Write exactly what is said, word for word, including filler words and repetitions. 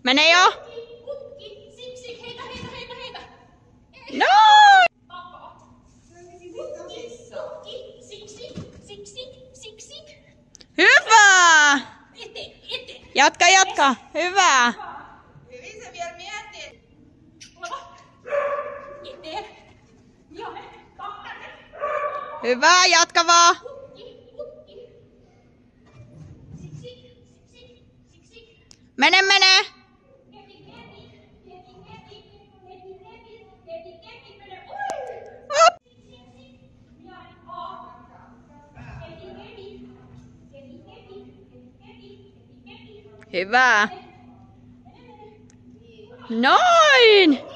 Mene jo! No! Hyvä! Jatka, jatka. Hyvä. Hyvin se vielä miettii. Hyvä, jatka vaan. Mene, mene. Op. Hyvä. Noin!